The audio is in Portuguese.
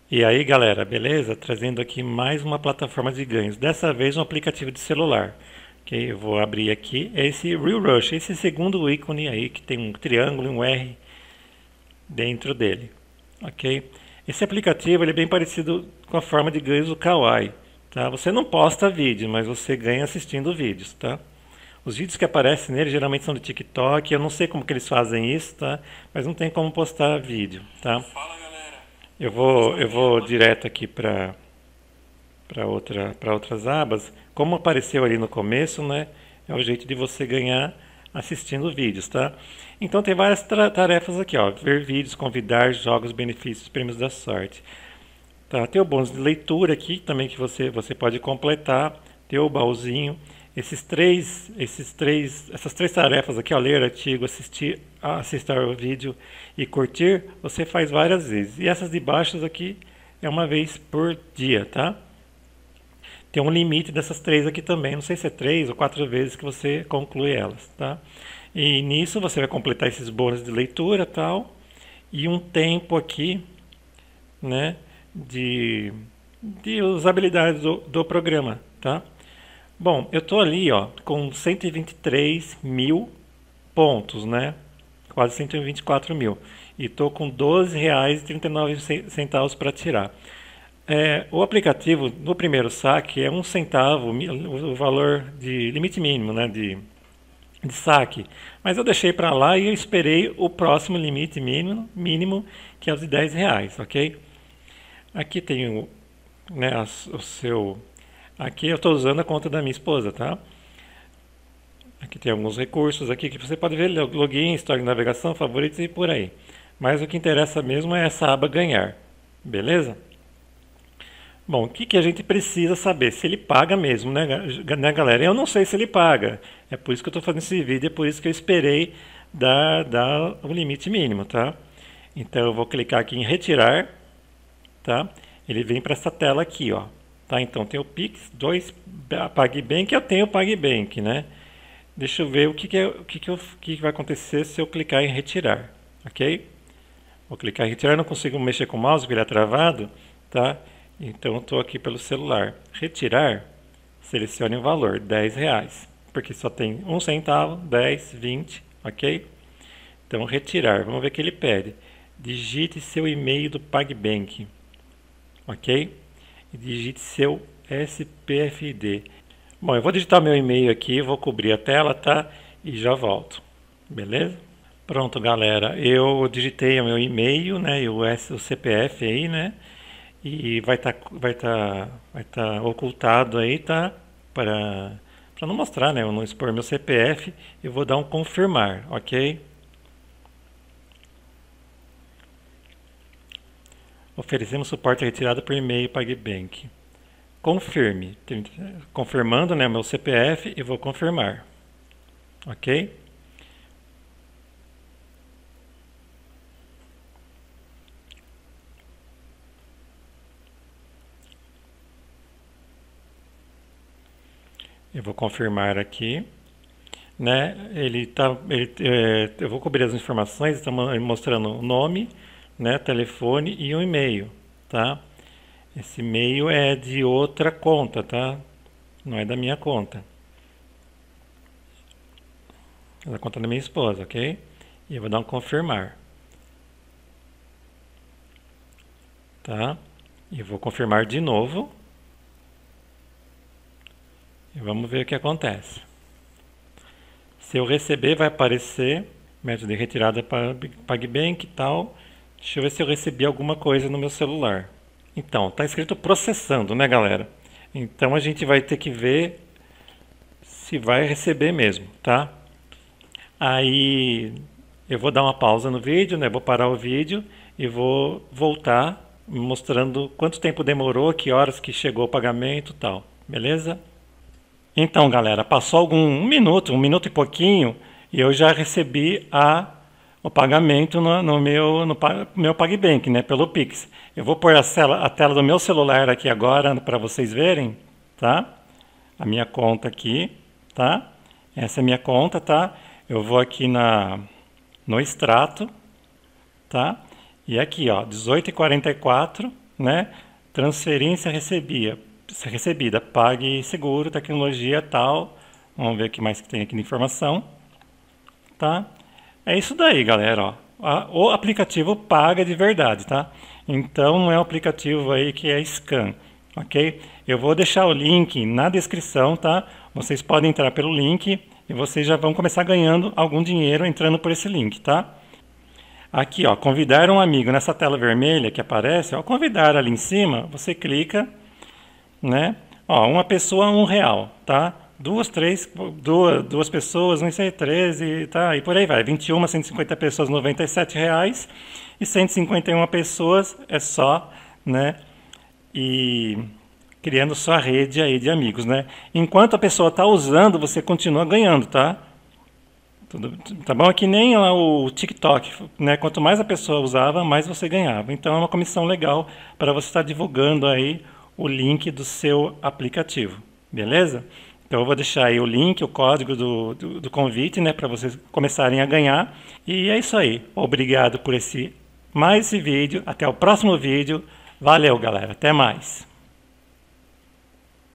E aí, galera, beleza? Trazendo aqui mais uma plataforma de ganhos. Dessa vez um aplicativo de celular. Ok, eu vou abrir aqui. É esse Real Rush, esse segundo ícone aí que tem um triângulo e um R dentro dele. Ok? Esse aplicativo ele é bem parecido com a forma de ganhos do Kawaii. Tá? Você não posta vídeo, mas você ganha assistindo vídeos. Tá? Os vídeos que aparecem nele geralmente são do TikTok. Eu não sei como que eles fazem isso, tá? Mas não tem como postar vídeo. Tá? Eu vou direto aqui para outras abas. Como apareceu ali no começo, né? É o jeito de você ganhar assistindo vídeos, tá? Então tem várias tarefas aqui, ó. Ver vídeos, convidar, jogos, benefícios, prêmios da sorte. Tá? Tem o bônus de leitura aqui também que você pode completar. Tem o baúzinho. Essas três tarefas aqui, ó, ler artigo, assistir ao vídeo e curtir, você faz várias vezes. E essas de baixo aqui é uma vez por dia, tá? Tem um limite dessas três aqui também, não sei se é 3 ou 4 vezes que você conclui elas, tá? E nisso você vai completar esses bônus de leitura, tal, e um tempo aqui, né, de usabilidade do programa, tá? Bom, eu tô ali, ó, com 123 mil pontos, né? Quase 124 mil. E tô com R$ 12,39 para tirar. O aplicativo, no primeiro saque, é 1 centavo o valor de limite mínimo, né, de saque. Mas eu deixei para lá e eu esperei o próximo limite mínimo que é o de R$ 10, ok? Aqui tem né, o seu... Aqui eu estou usando a conta da minha esposa, tá? Aqui tem alguns recursos aqui que você pode ver, login, história de navegação, favoritos e por aí. Mas o que interessa mesmo é essa aba ganhar, beleza? Bom, o que a gente precisa saber? Se ele paga mesmo, né, galera? Eu não sei se ele paga. É por isso que eu estou fazendo esse vídeo, é por isso que eu esperei dar o limite mínimo, tá? Então eu vou clicar aqui em retirar, tá? Ele vem para essa tela aqui, ó. Tá? Então tem o Pix, PagBank, eu tenho o PagBank, né? Deixa eu ver o que vai acontecer se eu clicar em retirar, ok? Vou clicar em retirar, não consigo mexer com o mouse porque ele é travado, tá? Então estou aqui pelo celular. Retirar, selecione o valor, R$ 10, porque só tem 1 centavo, 10, 20, ok? Então retirar, vamos ver o que ele pede. Digite seu e-mail do PagBank, ok? E digite seu SPFD. Bom, eu vou digitar meu e-mail aqui, vou cobrir a tela, tá? E já volto, beleza? Pronto, galera, eu digitei o meu e-mail, né? E o CPF aí, né? E vai tá ocultado aí, tá? Para não mostrar, né? Eu não expor meu CPF, eu vou dar um confirmar, ok? Oferecemos suporte à retirada por e-mail PagBank. Confirme. Confirmando, né, meu CPF e vou confirmar. Ok? Eu vou confirmar aqui. Né? Eu vou cobrir as informações, está mostrando o nome, né, telefone e um e-mail, tá? Esse e-mail é de outra conta, tá? Não é da minha conta. É da conta da minha esposa, ok? E eu vou dar um confirmar. Tá? E vou confirmar de novo. E vamos ver o que acontece. Se eu receber, vai aparecer método de retirada para PagBank e tal. Deixa eu ver se eu recebi alguma coisa no meu celular. Então, está escrito processando, né, galera? Então a gente vai ter que ver se vai receber mesmo, tá? Aí eu vou dar uma pausa no vídeo, né? Vou parar o vídeo e vou voltar mostrando quanto tempo demorou, que horas que chegou o pagamento e tal, beleza? Então, galera, passou um minuto e pouquinho, e eu já recebi o pagamento no meu PagBank, né, pelo Pix. Eu vou pôr a tela do meu celular aqui agora para vocês verem, tá? A minha conta aqui, tá? Essa é a minha conta, tá? Eu vou aqui no extrato, tá? E aqui, ó, 18h44, né? Transferência recebida, PagSeguro, tecnologia tal. Vamos ver o que mais que tem aqui de informação, tá? É isso daí, galera, ó. O aplicativo paga de verdade, tá? Então não é um aplicativo aí que é scam, ok? Eu vou deixar o link na descrição, tá? Vocês podem entrar pelo link e vocês já vão começar ganhando algum dinheiro entrando por esse link, tá? Aqui, ó, convidar um amigo nessa tela vermelha que aparece, ó, convidar ali em cima, você clica, né? Ó, uma pessoa, R$1, tá? Duas pessoas, 1,13, tá? E por aí vai. 21, 150 pessoas, R$97. E 151 pessoas é só, né? E criando sua rede aí de amigos, né? Enquanto a pessoa está usando, você continua ganhando, tá? Tá bom? É que nem lá o TikTok, né? Quanto mais a pessoa usava, mais você ganhava. Então é uma comissão legal para você estar divulgando aí o link do seu aplicativo, beleza? Então eu vou deixar aí o link, o código do convite, né, para vocês começarem a ganhar. E é isso aí. Obrigado por mais esse vídeo. Até o próximo vídeo. Valeu, galera. Até mais.